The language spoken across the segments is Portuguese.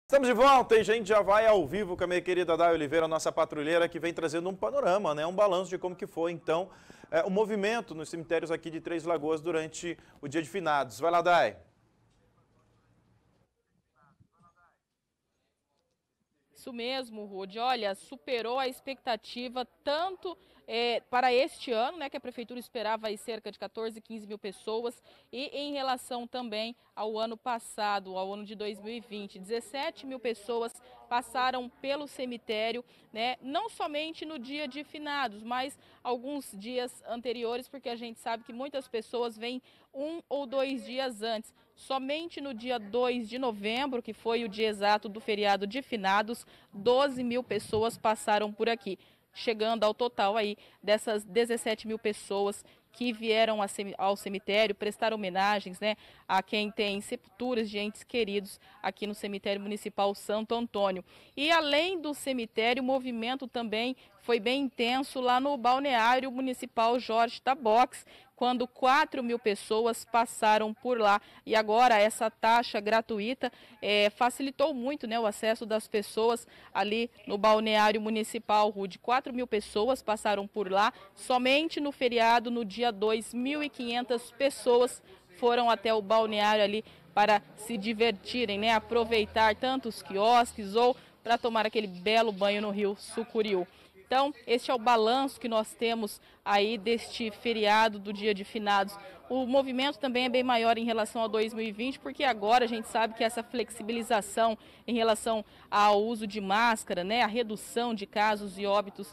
Estamos de volta e a gente já vai ao vivo com a minha querida Day Oliveira, nossa patrulheira, que vem trazendo um panorama, um balanço de como que foi, então, o movimento nos cemitérios aqui de Três Lagoas durante o dia de finados. Vai lá, Day. Isso mesmo, Rude. Olha, superou a expectativa tanto para este ano, né, que a Prefeitura esperava aí cerca de 14, 15 mil pessoas, e em relação também ao ano passado, ao ano de 2020. 17 mil pessoas passaram pelo cemitério, né, não somente no dia de finados, mas alguns dias anteriores, porque a gente sabe que muitas pessoas vêm 1 ou 2 dias antes. Somente no dia 2 de novembro, que foi o dia exato do feriado de finados, 12 mil pessoas passaram por aqui, chegando ao total aí dessas 17 mil pessoas que vieram ao cemitério prestar homenagens, né, a quem tem sepulturas de entes queridos aqui no cemitério municipal Santo Antônio. E além do cemitério, o movimento também foi bem intenso lá no balneário municipal Jorge Tabox, quando 4 mil pessoas passaram por lá. E agora essa taxa gratuita facilitou muito, né, o acesso das pessoas ali no balneário municipal, Rude. 4 mil pessoas passaram por lá, somente no feriado, no dia 2, 1.500 pessoas foram até o balneário ali para se divertirem, né, aproveitar tanto os quiosques ou para tomar aquele belo banho no rio Sucuriú. Então, este é o balanço que nós temos aí deste feriado do dia de finados. O movimento também é bem maior em relação a 2020, porque agora a gente sabe que essa flexibilização em relação ao uso de máscara, né, a redução de casos e óbitos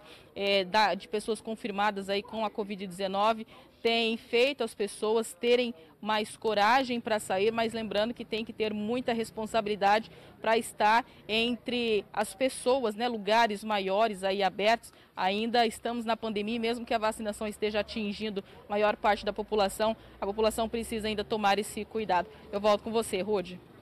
de pessoas confirmadas aí com a Covid-19, tem feito as pessoas terem mais coragem para sair, mas lembrando que tem que ter muita responsabilidade para estar entre as pessoas, né, lugares maiores aí abertos. Ainda estamos na pandemia, mesmo que a vacinação esteja atingindo a maior parte da população, a população precisa ainda tomar esse cuidado. Eu volto com você, Rude.